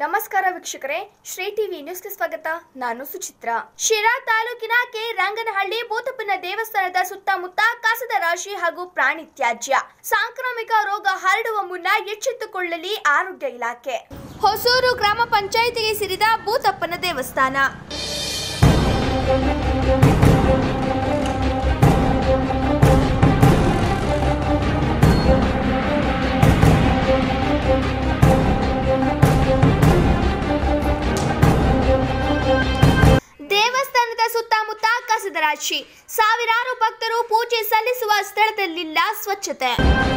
ನಮಸ್ಕಾರ ವೀಕ್ಷಕರೇ, ಶ್ರೀ ಟಿವಿ ನ್ಯೂಸ್ಗೆ ಸ್ವಾಗತ. ನಾನು ಸುಚಿತ್ರಾ. ಶಿರಾ ತಾಲೂಕಿನ ಕೆ ರಂಗನಹಳ್ಳಿ ಭೂತಪ್ಪನ ದೇವಸ್ಥಾನದ ಸುತ್ತಮುತ್ತ ಕಸದ ರಾಶಿ ಹಾಗೂ ಪ್ರಾಣಿ ತ್ಯಾಜ್ಯ. ಸಾಂಕ್ರಾಮಿಕ ರೋಗ ಹರಡುವ ಮುನ್ನ ಎಚ್ಚೆತ್ತುಕೊಳ್ಳಲಿ ಆರೋಗ್ಯ ಇಲಾಖೆ. ಹೊಸೂರು ಗ್ರಾಮ ಪಂಚಾಯಿತಿಗೆ ಸೇರಿದ ಭೂತಪ್ಪನ ದೇವಸ್ಥಾನ. ದೇವಸ್ಥಾನದ ಸುತ್ತಮುತ್ತ ಕಸದ ರಾಶಿ. ಸಾವಿರಾರು ಭಕ್ತರು ಪೂಜೆ ಸಲ್ಲಿಸುವ ಸ್ಥಳದಲ್ಲಿಲ್ಲ ಸ್ವಚ್ಛತೆ.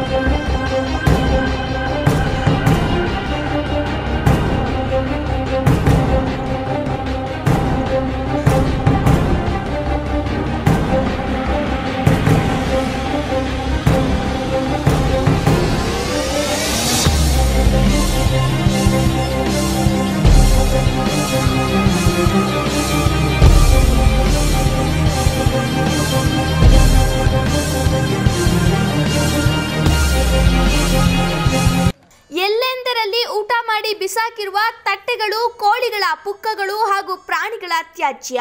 ಎಲ್ಲೆಂದರಲ್ಲಿ ಊಟ ಮಾಡಿ ಬಿಸಾಕಿರುವ ತಟ್ಟೆಗಳು, ಕೋಳಿಗಳ ಪುಕ್ಕಗಳು ಹಾಗೂ ಪ್ರಾಣಿಗಳ ತ್ಯಾಜ್ಯ.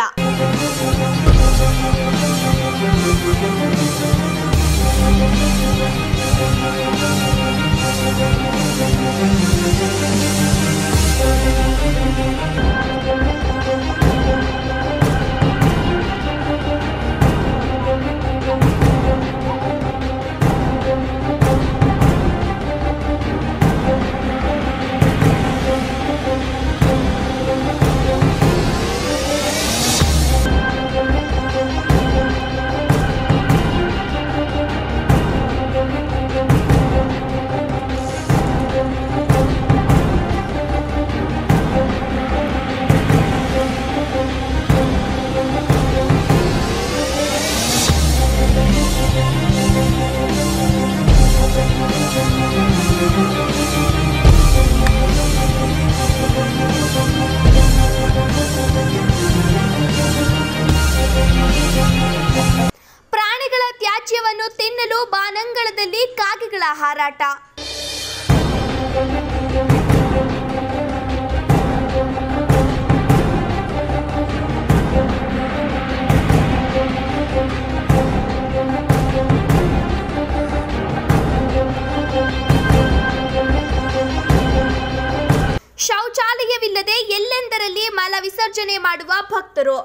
ಪ್ರಾಣಿಗಳ ತ್ಯಾಜ್ಯವನ್ನು ತಿನ್ನಲು ಬಾನಂಗಳದಲ್ಲಿ ಕಾಗೆಗಳ ಹಾರಾಟ. ಶೌಚಾಲಯವಿಲ್ಲದೆ ಎಲ್ಲೆಂದರಲ್ಲಿ ಮಲ ವಿಸರ್ಜನೆ ಮಾಡುವ ಭಕ್ತರು.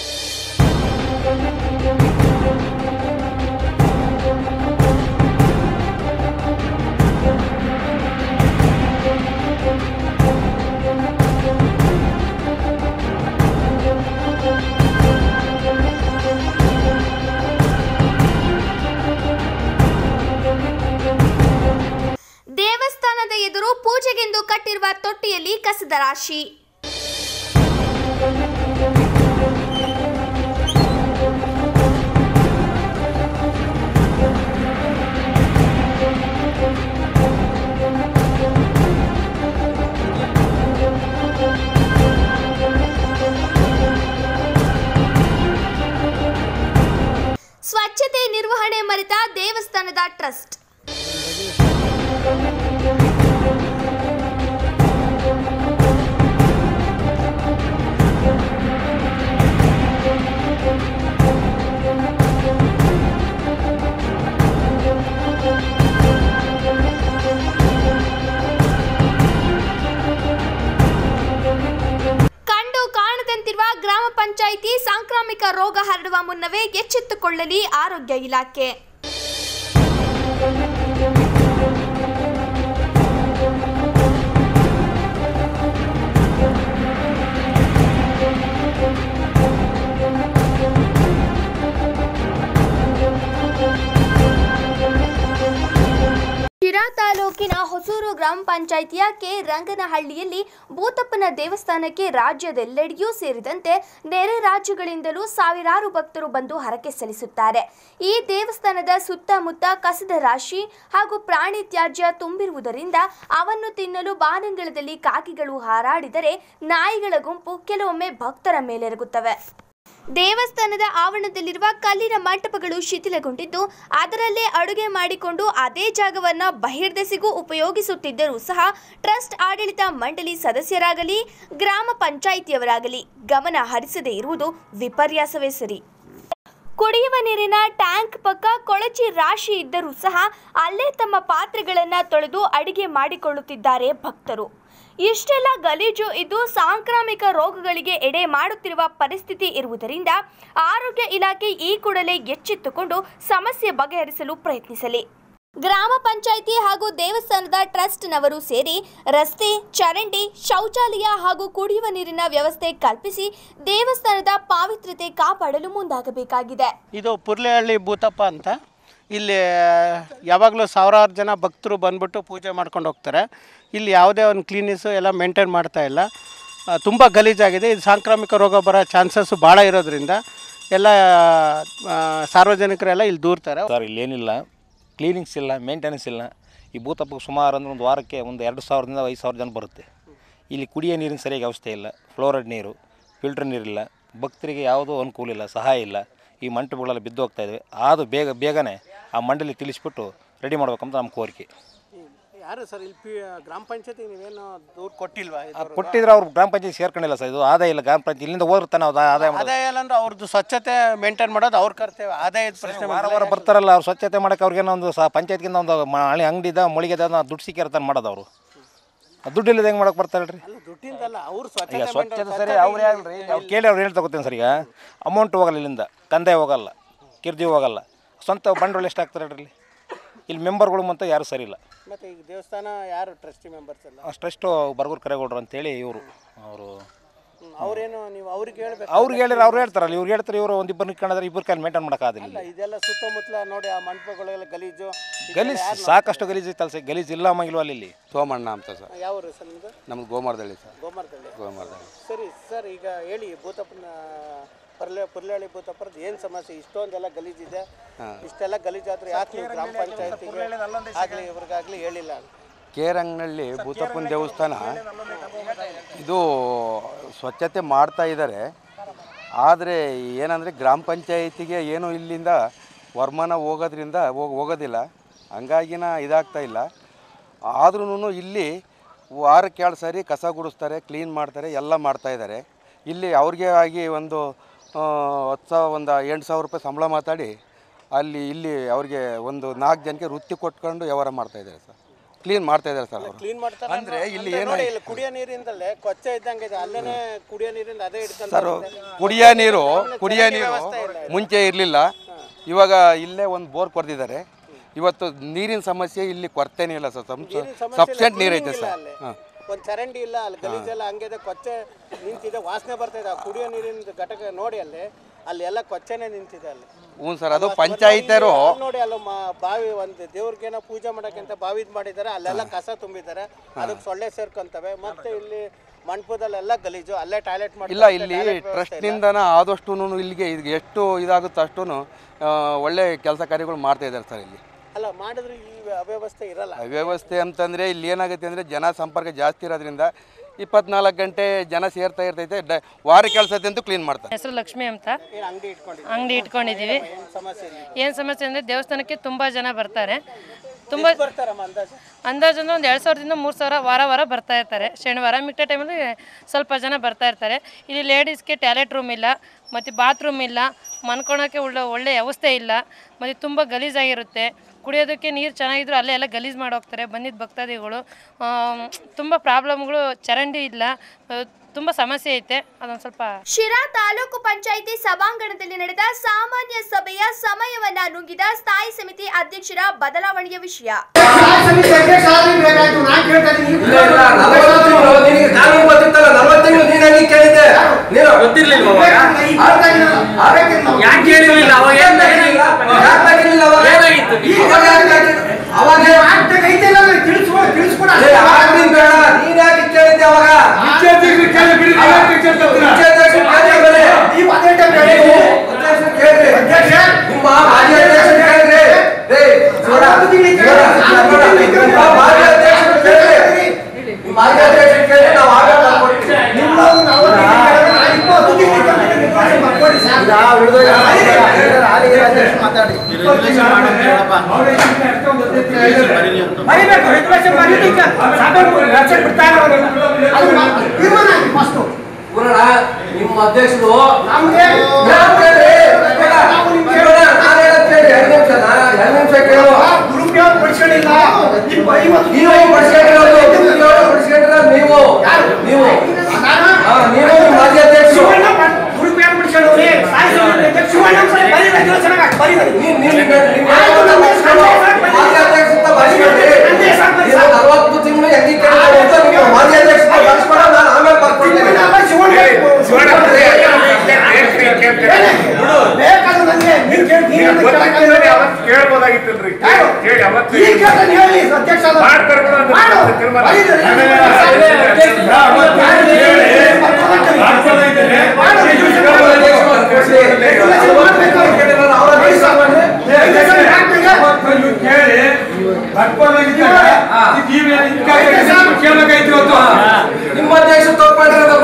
ದೇವಸ್ಥಾನದ ಎದುರು ಪೂಜೆಗೆಂದು ಕಟ್ಟಿರುವ ತೊಟ್ಟಿಯಲ್ಲಿ ಕಸದ ರಾಶಿ. ಸ್ವಚ್ಛತೆ ನಿರ್ವಹಣೆ ಮರೆತ ದೇವಸ್ಥಾನದ ಟ್ರಸ್ಟ್. ಕಂಡು ಕಾಣದಂತಿರುವ ಗ್ರಾಮ ಪಂಚಾಯಿತಿ ಸಾಂಕ್ರಾಮಿಕ ರೋಗ ಹರಡುವ ಮುನ್ನವೇ ಎಚ್ಚೆತ್ತುಕೊಳ್ಳಲಿ ಆರೋಗ್ಯ ಇಲಾಖೆ. ಶಿರಾ ತಾಲೂಕಿನ ಹೊಸೂರು ಗ್ರಾಮ ಪಂಚಾಯಿತಿಯ ಕೆ ರಂಗನಹಳ್ಳಿಯಲ್ಲಿ ಭೂತಪ್ಪನ ದೇವಸ್ಥಾನಕ್ಕೆ ರಾಜ್ಯದೆಲ್ಲೆಡೆಯೂ ಸೇರಿದಂತೆ ನೆರೆ ರಾಜ್ಯಗಳಿಂದಲೂ ಸಾವಿರಾರು ಭಕ್ತರು ಬಂದು ಹರಕೆ ಸಲ್ಲಿಸುತ್ತಾರೆ. ಈ ದೇವಸ್ಥಾನದ ಸುತ್ತಮುತ್ತ ಕಸದ ರಾಶಿ ಹಾಗೂ ಪ್ರಾಣಿ ತ್ಯಾಜ್ಯ ತುಂಬಿರುವುದರಿಂದ ಅವನ್ನು ತಿನ್ನಲು ಬಾನಂಗಳದಲ್ಲಿ ಕಾಗೆಗಳು ಹಾರಾಡಿದರೆ ನಾಯಿಗಳ ಗುಂಪು ಕೆಲವೊಮ್ಮೆ ಭಕ್ತರ ಮೇಲೆರಗುತ್ತವೆ. ದೇವಸ್ಥಾನದ ಆವರಣದಲ್ಲಿರುವ ಕಲ್ಲಿನ ಮಂಟಪಗಳು ಶಿಥಿಲಗೊಂಡಿದ್ದು ಅದರಲ್ಲೇ ಅಡುಗೆ ಮಾಡಿಕೊಂಡು ಅದೇ ಜಾಗವನ್ನು ಬಹಿರ್ದೆಸೆಗೂ ಉಪಯೋಗಿಸುತ್ತಿದ್ದರೂ ಸಹ ಟ್ರಸ್ಟ್ ಆಡಳಿತ ಮಂಡಳಿ ಸದಸ್ಯರಾಗಲಿ ಗ್ರಾಮ ಪಂಚಾಯಿತಿಯವರಾಗಲಿ ಗಮನ ಹರಿಸದೇ ಇರುವುದು ವಿಪರ್ಯಾಸವೇ ಸರಿ. ಕುಡಿಯುವ ನೀರಿನ ಟ್ಯಾಂಕ್ ಪಕ್ಕ ಕೊಳಚೆ ರಾಶಿ ಇದ್ದರೂ ಸಹ ಅಲ್ಲೇ ತಮ್ಮ ಪಾತ್ರೆಗಳನ್ನು ತೊಳೆದು ಅಡಿಗೆ ಮಾಡಿಕೊಳ್ಳುತ್ತಿದ್ದಾರೆ ಭಕ್ತರು. ಇಷ್ಟೆಲ್ಲ ಗಲೀಜು ಇದ್ದು ಸಾಂಕ್ರಾಮಿಕ ರೋಗಗಳಿಗೆ ಎಡೆ ಮಾಡುತ್ತಿರುವ ಪರಿಸ್ಥಿತಿ ಇರುವುದರಿಂದ ಆರೋಗ್ಯ ಇಲಾಖೆ ಈ ಕೂಡಲೇ ಎಚ್ಚೆತ್ತುಕೊಂಡು ಸಮಸ್ಯೆ ಬಗೆಹರಿಸಲು ಪ್ರಯತ್ನಿಸಲಿ. ಗ್ರಾಮ ಪಂಚಾಯಿತಿ ಹಾಗೂ ದೇವಸ್ಥಾನದ ಟ್ರಸ್ಟ್ನವರು ಸೇರಿ ರಸ್ತೆ, ಚರಂಡಿ, ಶೌಚಾಲಯ ಹಾಗೂ ಕುಡಿಯುವ ನೀರಿನ ವ್ಯವಸ್ಥೆ ಕಲ್ಪಿಸಿ ದೇವಸ್ಥಾನದ ಪಾವಿತ್ರ್ಯತೆ ಕಾಪಾಡಲು ಮುಂದಾಗಬೇಕಾಗಿದೆ. ಇದು ಪುರ್ಲೆಹಳ್ಳಿ ಭೂತಪ್ಪ ಅಂತ. ಇಲ್ಲಿ ಯಾವಾಗಲೂ ಸಾವಿರಾರು ಜನ ಭಕ್ತರು ಬಂದ್ಬಿಟ್ಟು ಪೂಜೆ ಮಾಡ್ಕೊಂಡು ಹೋಗ್ತಾರೆ. ಇಲ್ಲಿ ಯಾವುದೇ ಒಂದು ಕ್ಲೀನೆಸ್ಸು ಎಲ್ಲ ಮೇಂಟೈನ್ ಮಾಡ್ತಾ ಇಲ್ಲ. ತುಂಬ ಗಲೀಜಾಗಿದೆ. ಇದು ಸಾಂಕ್ರಾಮಿಕ ರೋಗ ಬರೋ ಚಾನ್ಸಸ್ಸು ಭಾಳ ಇರೋದ್ರಿಂದ ಎಲ್ಲ ಸಾರ್ವಜನಿಕರೆಲ್ಲ ಇಲ್ಲಿ ದೂರ್ತಾರೆ. ಸರ್ ಇಲ್ಲೇನಿಲ್ಲ, ಕ್ಲೀನಿಂಗ್ಸ್ ಇಲ್ಲ, ಮೇಂಟೆನೆನ್ಸ್ ಇಲ್ಲ. ಈ ಭೂತಪ್ಪಕ್ಕೆ ಸುಮಾರು ಅಂದರೆ ಒಂದು ವಾರಕ್ಕೆ ಒಂದು 2,000ದಿಂದ 5,000 ಜನ ಬರುತ್ತೆ. ಇಲ್ಲಿ ಕುಡಿಯೋ ನೀರಿನ ಸರಿಯಾಗಿ ವ್ಯವಸ್ಥೆ ಇಲ್ಲ, ಫ್ಲೋರೈಡ್ ನೀರು, ಫಿಲ್ಟರ್ ನೀರಿಲ್ಲ, ಭಕ್ತರಿಗೆ ಯಾವುದೂ ಅನುಕೂಲ ಇಲ್ಲ, ಸಹಾಯ ಇಲ್ಲ. ಈ ಮಂಟಪಗಳೆಲ್ಲ ಬಿದ್ದು ಹೋಗ್ತಾಯಿದೆ. ಅದು ಬೇಗನೆ ಆ ಮಂಡಳಿ ತಿಳಿಸ್ಬಿಟ್ಟು ರೆಡಿ ಮಾಡ್ಬೇಕಂತ ನಮ್ಮ ಕೋರಿಕೆ. ಯಾರು ಸರ್ ಇಲ್ಲಿ ಗ್ರಾಮ ಪಂಚಾಯತಿ ನೀವೇನು ದೂರು ಕೊಟ್ಟಿಲ್ವಾ? ಕೊಟ್ಟಿದ್ರೆ ಅವ್ರು ಗ್ರಾಮ ಪಂಚಾಯತಿ ಸೇರ್ಕೊಂಡಿಲ್ಲ ಸರ್. ಇದು ಆದಾಯ ಇಲ್ಲ ಗ್ರಾಮ ಪಂಚಾಯತಿ. ಇಲ್ಲಿಂದ ಹೋದ್ರೆ ಆದಾಯ ಇಲ್ಲ ಅಂದ್ರೆ ಅವ್ರದ್ದು ಸ್ವಚ್ಛತೆ ಮೇಂಟೈನ್ ಮಾಡೋದು ಅವ್ರ ಕರ್ತವ್ಯ. ಆದಾಯದ ಪ್ರಶ್ನೆ ವಾರ ಬರ್ತಾರಲ್ಲ, ಅವ್ರು ಸ್ವಚ್ಛತೆ ಮಾಡೋಕೆ ಅವ್ರಿಗೇನೋ ಒಂದು ಪಂಚಾಯತ್ಗಿಂತ ಒಂದು ಹಳೆ ಅಂಗಡಿದ ಮೊಳಿಗೆದ ದುಡ್ಡು ಸಿಕ್ಕಿರ್ತಾನೆ ಮಾಡೋದು. ಅವರು ದುಡ್ಡು ಇಲ್ಲದ ಹೆಂಗೆ ಮಾಡೋಕೆ ಬರ್ತಾರಲ್ರಿ? ದುಡ್ಡಿಂದಲ್ಲ, ಅವ್ರು ಈಗ ಸ್ವಚ್ಛತೆ ಸರಿ ಅವ್ರು ಹೇಳ್ರಿ. ಅವ್ರು ಕೇಳಿ ಅವ್ರು ಹೇಳ್ತಾ ಗೊತ್ತೇನು ಸರ್. ಈಗ ಅಮೌಂಟ್ ಹೋಗಲ್ಲ, ಇಲ್ಲಿಂದ ಕಂದಾಯ ಹೋಗಲ್ಲ, ಕಿರ್ದಿ ಹೋಗಲ್ಲ, ಸ್ವಂತ ಬಂಡವಾಳ ಎಷ್ಟು ಆಗ್ತಾರೆ ಹೇಳ್ರಿ. ಇಲ್ಲಿ ಮೆಂಬರ್ಗಳು ಮತ್ತು ಯಾರು ಸರಿ ಇಲ್ಲ. ಮತ್ತು ಈಗ ದೇವಸ್ಥಾನ ಯಾರು ಟ್ರಸ್ಟಿ ಮೆಂಬರ್ಸ್ ಎಲ್ಲ? ಟ್ರಸ್ಟು ಬರಗೂರು ಕರೇಗೌಡರು ಅಂತೇಳಿ ಇವರು. ಅವ್ರೇನು ನೀವು ಅವ್ರಿಗೆ ಹೇಳ್ಬೇಕು. ಅವ್ರಿಗೆ ಹೇಳಿದ್ರೆ ಅವ್ರು ಹೇಳ್ತಾರಲ್ಲ, ಇವ್ರು ಹೇಳ್ತಾರೆ. ಇವರು ಒಂದು ಇಬ್ಬರು ನಿಂತ್ಕೊಂಡ್ರೆ ಇಬ್ಬರು ಕೈಲಿ ಮೇಂಟೈನ್ ಮಾಡೋಕ್ಕಾಗಲ್ಲ. ಇದೆಲ್ಲ ಸುತ್ತಮುತ್ತಲ ನೋಡಿ ಆ ಮಂಟಪಗಳೆಲ್ಲ ಗಲೀಜು ಸಾಕಷ್ಟು ಗಲೀಜು ಇತ್ತಲ್ಲ ಸರ್. ಗಲೀಜು ಇಲ್ಲ ಅಮ್ಮಗಿಲ್ವ ಅಲ್ಲಿ? ಸೋಮಣ್ಣ ಅಂತ ಸರ್. ಯಾವ ಸರ್ ನಿಮ್ಮದು? ನಮ್ದು ಗೋಮಾರದಳ್ಳಿ ಸರ್. ಗೋಮಾರದಳ್ಳಿ. ಸರಿ ಸರ್, ಈಗ ಹೇಳಿ ಭೂತಪ್ಪನ ಪುರ್ಲೆಹಳ್ಳಿ ಭೂತಪ್ಪರದ್ದು ಏನು ಸಮಸ್ಯೆ? ಇಷ್ಟೊಂದೆಲ್ಲ ಗಲೀಜಿದೆ, ಇಷ್ಟೆಲ್ಲ ಗಲೀಜಾದ್ರೆ ಯಾಕೆ ನೀವು ಗ್ರಾಮ ಪಂಚಾಯತಿಗೆ ಆಗಲಿ ಇವ್ರಿಗಾಗಲಿ ಹೇಳಿಲ್ಲ? ಕೇರಂಗನಹಳ್ಳಿ ಭೂತಪ್ಪನ ದೇವಸ್ಥಾನ ಇದು ಸ್ವಚ್ಛತೆ ಮಾಡ್ತಾ ಇದ್ದಾರೆ. ಆದರೆ ಏನಂದರೆ ಗ್ರಾಮ ಪಂಚಾಯತಿಗೆ ಏನು ಇಲ್ಲಿಂದ ವರಮಾನ ಹೋಗೋದಿಲ್ಲ. ಹಂಗಾಗಿನ ಇದಾಗ್ತಾ ಇಲ್ಲ. ಆದ್ರೂ ಇಲ್ಲಿ ವಾರಕ್ಕೆ 2 ಸಾರಿ ಕಸ ಗುಡಿಸ್ತಾರೆ, ಕ್ಲೀನ್ ಮಾಡ್ತಾರೆ, ಎಲ್ಲ ಮಾಡ್ತಾಯಿದ್ದಾರೆ. ಇಲ್ಲಿ ಅವ್ರಿಗೆ ಆಗಿ ಒಂದು 8,000 ರೂಪಾಯಿ ಸಂಬಳ ಮಾತಾಡಿ ಇಲ್ಲಿ ಅವ್ರಿಗೆ ಒಂದು 4 ಜನಕ್ಕೆ ವೃತ್ತಿ ಕೊಟ್ಕೊಂಡು ವ್ಯವಹಾರ ಮಾಡ್ತಾಯಿದ್ದಾರೆ ಸರ್. ಕ್ಲೀನ್ ಮಾಡ್ತಾಯಿದ್ದಾರೆ ಸರ್ ಅವರು. ಕ್ಲೀನ್ ಮಾಡ್ತಾರೆ ಅಂದರೆ ಇಲ್ಲಿ ಏನು ಕುಡಿಯೋ ನೀರಿಂದಲೇ ಕೊಚ್ಚೆ ಇದ್ದಂಗೆ ಇದೆ. ಅಲ್ಲೇ ಕುಡಿಯೋ ನೀರಿಂದ ಅದೇ ಇಡ್ತಾರೆ ಸರ್. ಕುಡಿಯೋ ನೀರು ಮುಂಚೆ ಇರಲಿಲ್ಲ. ಇವಾಗ ಇಲ್ಲೇ ಒಂದು ಬೋರ್ ಕೊರೆದಿದ್ದಾರೆ. ಇವತ್ತು ನೀರಿನ ಸಮಸ್ಯೆ ಇಲ್ಲಿ ಕೊರತೆನೇ ಇಲ್ಲ ಸರ್. Sufficient ನೀರೈತೆ sir. ಹಾಂ, ಒಂದು ಚರಂಡಿ ಇಲ್ಲ, ಅಲ್ಲಿ ಗಲೀಜೆಲ್ಲ ಹಂಗಿದೆ, ಕೊಚ್ಚೆ ನಿಂತಿದೆ, ವಾಸನೆ ಬರ್ತಾಯಿದೆ. ಆ ಕುಡಿಯೋ ನೀರಿನ ಘಟಕ ನೋಡಿ ಅಲ್ಲಿ ಎಲ್ಲ ಕೊಚ್ಚೆನೇ ನಿಂತಿದೆ ಅಲ್ಲಿ. ಹ್ಞೂ ಸರ್, ಅದು ಪಂಚಾಯಿತರು ನೋಡಿ ಅಲ್ಲ ಬಾವಿ ಒಂದು ದೇವ್ರಿಗೇನೋ ಪೂಜೆ ಮಾಡೋಕ್ಕಿಂತ ಬಾವಿ ಮಾಡಿದ್ದಾರೆ. ಅಲ್ಲೆಲ್ಲ ಕಸ ತುಂಬಿದ್ದಾರೆ, ಅದಕ್ಕೆ ಸೊಳ್ಳೆ ಸೇರ್ಕೊಂತವೆ. ಮತ್ತೆ ಇಲ್ಲಿ ಮಂಟಪದಲ್ಲೆಲ್ಲ ಗಲೀಜು, ಅಲ್ಲೇ ಟಾಯ್ಲೆಟ್ ಮಾಡಿ ಇಲ್ಲ. ಇಲ್ಲಿ ಟ್ರಸ್ಟ್ನಿಂದನ ಆದಷ್ಟು ಇಲ್ಲಿಗೆ ಎಷ್ಟು ಇದಾಗುತ್ತೆ ಅಷ್ಟು ಒಳ್ಳೆ ಕೆಲಸ ಕಾರ್ಯಗಳು ಮಾಡ್ತಾ ಇದ್ದಾರೆ ಸರ್. ಇಲ್ಲಿ ಅಲ್ಲ ಮಾಡಿದ್ರೆ ಈ ಅವ್ಯವಸ್ಥೆ ಇರಲ್ಲ. ಅವ್ಯವಸ್ಥೆ ಅಂತಂದರೆ ಇಲ್ಲಿ ಏನಾಗುತ್ತೆ ಅಂದರೆ ಜನ ಸಂಪರ್ಕ ಜಾಸ್ತಿ ಇರೋದ್ರಿಂದ 24 ಗಂಟೆ ಜನ ಸೇರ್ತಾ ಇರ್ತೈತೆ. ವಾರ ಕೆಲಸತೆ ಅಂತೂ ಕ್ಲೀನ್ ಮಾಡ್ತಾರೆ. ಹೆಸರು ಲಕ್ಷ್ಮಿ ಅಂತ. ಅಂಗಡಿ ಇಟ್ಕೊಂಡಿದ್ದೀವಿ. ಏನು ಸಮಸ್ಯೆ ಅಂದರೆ ದೇವಸ್ಥಾನಕ್ಕೆ ತುಂಬ ಜನ ಬರ್ತಾರೆ. ತುಂಬ ಅಂದಾಜು ಅಂದರೆ ಒಂದು 2,000ದಿಂದ 3,000 ವಾರ ಬರ್ತಾ ಇರ್ತಾರೆ. ಶನಿವಾರ ಮಿಕ್ಕ ಟೈಮಲ್ಲಿ ಸ್ವಲ್ಪ ಜನ ಬರ್ತಾ ಇರ್ತಾರೆ. ಇಲ್ಲಿ ಲೇಡೀಸ್ಗೆ ಟಾಯ್ಲೆಟ್ ರೂಮ್ ಇಲ್ಲ, ಮತ್ತು ಬಾತ್ರೂಮ್ ಇಲ್ಲ, ಮನ್ಕೊಳೋಕ್ಕೆ ಒಳ್ಳೆ ವ್ಯವಸ್ಥೆ ಇಲ್ಲ, ಮತ್ತು ತುಂಬ ಗಲೀಜಾಗಿರುತ್ತೆ. ಕುಡಿಯೋದಕ್ಕೆ ನೀರು ಚೆನ್ನಾಗಿದ್ರು ಅಲ್ಲೇ ಎಲ್ಲ ಗಲೀಜು ಮಾಡಿ ಹೋಗ್ತಾರೆ ಬಂದಿದ್ದ ಭಕ್ತಾದಿಗಳು. ತುಂಬ ಪ್ರಾಬ್ಲಮ್ಗಳು, ಚರಂಡಿ ಇಲ್ಲ, ತುಂಬ ಸಮಸ್ಯೆ ಐತೆ. ಅದೊಂದು ಸ್ವಲ್ಪ. ಶಿರಾ ತಾಲೂಕು ಪಂಚಾಯಿತಿ ಸಭಾಂಗಣದಲ್ಲಿ ನಡೆದ ಸಾಮಾನ್ಯ ಸಭೆಯ ಸಮಯವನ್ನ ನುಂಗಿದ ಸ್ಥಾಯಿ ಸಮಿತಿ ಅಧ್ಯಕ್ಷರ ಬದಲಾವಣೆಯ ವಿಷಯ. ಬರೀಬೇಕು ರೆಗ್ಯುಲೇಷನ್ ಬರೀಲಿಕ್ಕೆ ಸಭೆ ವೆಬ್ಸೈಟ್ ಬಿಡ್ತಾ ನಿಮ್ಮ ಅಧ್ಯಕ್ಷರು ನಮ್ಗೆ ದುರುಪಯೋಗ ಪಡಿಸ್ಕೊಂಡಿಲ್ಲ ನೀವು ಮಾಜಿ ಅಧ್ಯಕ್ಷರು ದುರುಪಯೋಗ ಪಡಿಸ್ಕೊಂಡವ್ರಿ ನಲವತ್ತು ತಿಂಗಳು ಹೆಂಗಿ ಮಾಜಿ ಅಧ್ಯಕ್ಷ ನಾನು ಆಮೇಲೆ ಬರ್ಕೊಳ್ತೇನೆ ಕೇಳ್ಬೋದಾಗಿತ್ತಲ್ರಿ ನಿಮ್ಮ ಅಧ್ಯಕ್ಷ ತಗೊಂಡಿರೋದು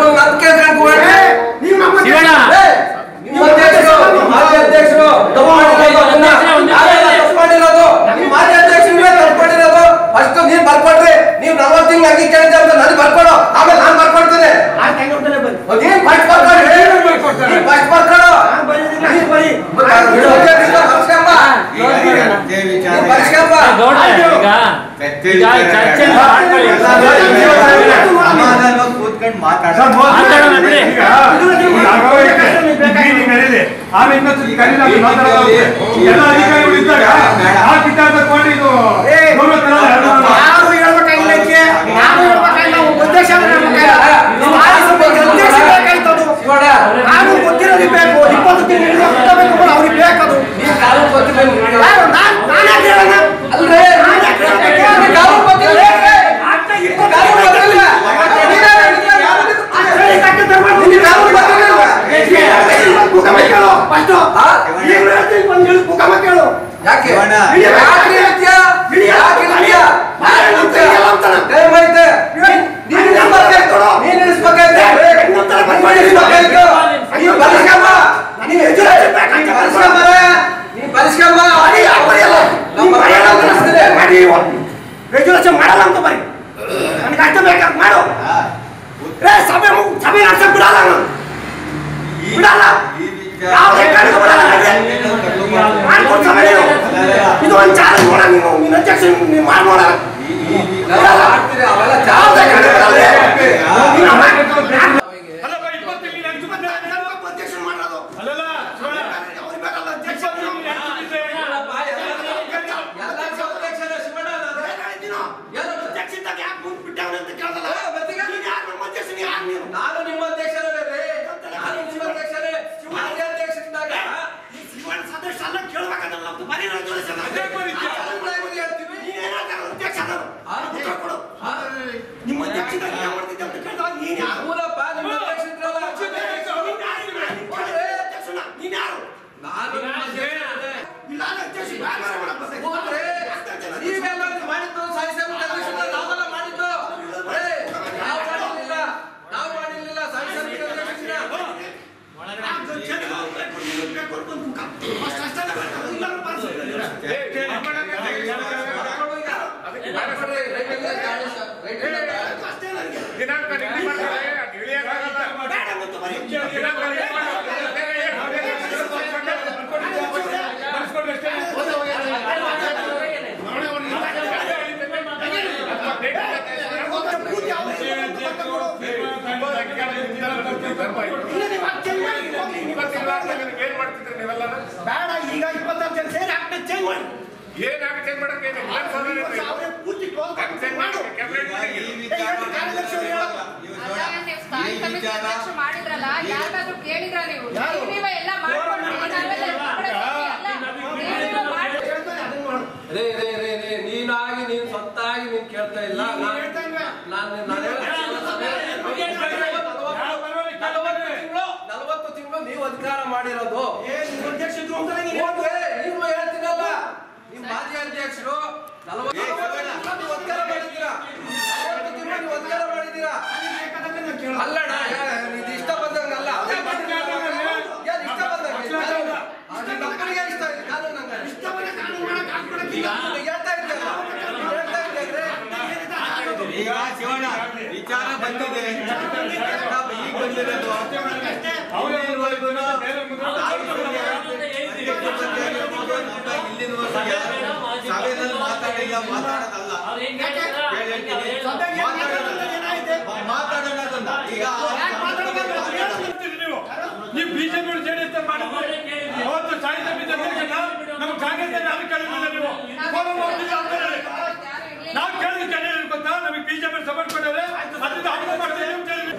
ನಿಮ್ಮ ಅಧ್ಯಕ್ಷರು ಮಾಜಿ ಅಧ್ಯಕ್ಷರು ತಗೊಂಡಿರೋದು ನಿಮ್ಮ ಮಾಜಿ ಅಧ್ಯಕ್ಷರು ತಗೊಂಡಿರೋದು ಅಷ್ಟು ನೀನ್ ಬರ್ಕೊಡ್ರಿ ನೀವು 40 ತಿಂಗಳು ಅಂಗಿ ಕೇಳಿದ್ದೆ ಅಂತ ನನಗೆ ಬರ್ಕೊಡು ಆಮೇಲೆ ನಾನು ಬರ್ಕೊಡ್ತೇನೆ ನೀನ್ ಫಸ್ಟ್ ಬರ್ಕೊಡು ರೆಗ್ಯುಲೇಷನ್ ಮಾಡಲ್ಲ ಅಂತ ಬರೀ ನನಗೆ ಅಷ್ಟ ಬೇಕಾದ ಮಾಡು ಸಭೆ ನಡೆಸಕ್ ಬಿಡಲ್ಲ ಬಿಡಲ್ಲ ಇದು ಒಂದು ಚಾಲೆಂಜ್ ನೋಡ ನೀನು ಅಧ್ಯಕ್ಷ ನೀವು ಮಾಡಿ ನೋಡ ನಾನು ನಿಮ್ಮ ಅಧ್ಯಕ್ಷರೇ ಮಾಜಿ ಅಧ್ಯಕ್ಷರಿದ್ದಾಗ ಸದಸ್ಯ ಎಲ್ಲ ಕೇಳಬೇಕಾಗಲ್ಲ ನಿಮ್ಮ ಅಧ್ಯಕ್ಷರಾಗಿ ಏನ್ ಮಾಡ್ತಿದ್ದೆ ಅಂತ ಕೇಳಿದಾಗ ನೀನ್ ಯಾರು ಮೂಲಪ್ಪ ನಿಮ್ಮ ಅಧ್ಯಕ್ಷರಿದ್ರಲ್ಲ ನೀನ್ ಯಾರು ನಾನು ಇಲ್ಲ ಅಧ್ಯಕ್ಷ ನೀವೆಲ್ಲ ಮಾಡಿದ್ದು ಸಾಯಿಸಬೇಕು ನಾವೆಲ್ಲ ಮಾಡಿದ್ದು ನಾವು ಮಾಡಿರ್ಲಿಲ್ಲ ಸಾಯಿಸಬೇಕು ಬೇಡ ಈಗ 26 ಜನ ಸೇರಿ ಆಕ್ಟ್ ಚೇಂಜ್ ಮಾಡಿ ಏನ್ ಆಕ್ಟ್ ಚೇಂಜ್ ಮಾಡಕ್ಕೆ ಪೂರ್ತಿ ಕ್ಲೋಸ್ ಮಾಡು ಮಾಡಿದ್ರಲ್ಲ ಯಾರಾದ್ರೂ ಕೇಳಿದ್ರ ನೀವು ಎಲ್ಲ ನೀನಾಗಿ ನೀನ್ ಸ್ವಂತಾಗಿ ನೀನ್ ಕೇಳ್ತಾ ಇಲ್ಲ ನಾನು 40 ತಿಂಗಳು ನೀವು ಅಧಿಕಾರ ಮಾಡಿರೋದು ನೀವು ಹೇಳ್ತೀನಲ್ಲ ನಿಮ್ ಮಾಜಿ ಅಧ್ಯಕ್ಷರು 40 ತಿಂಗಳು ಅಧಿಕಾರ ಮಾಡಿದ್ದೀರಾ 40 ತಿಂಗಳು ನೀವು ಅಧಿಕಾರ ಮಾಡಿದ್ದೀರಾ ಅಲ್ಲಣ್ಣ ಇದು ಇಷ್ಟ ಬಂದಂಗಲ್ಲ ಇಷ್ಟ ಬಂದಂಗೆ ಇಷ್ಟ ಕಾನೂನು ಹೇಳ್ತಾ ಇದ್ದಲ್ಲ ನೀವು ಬಿಜೆಪಿ ಜೆಡಿಎಸ್ ಅವತ್ತು ಸಾಹಿತ್ಯ ನಮ್ಮ ಕಾಂಗ್ರೆಸ್ ನಾವು ಕೇಳಿಲ್ಲ. ನೀವು ನಾವು ಕೇಳಿದ್ರೆ ಗೊತ್ತಾ ನಮಗೆ ಬಿಜೆಪಿ ಸಪೋರ್ಟ್ ಕೊಟ್ಟರೆ ಅದರಿಂದ ಅನುಭವ ಮಾಡ್ತೇವೆ.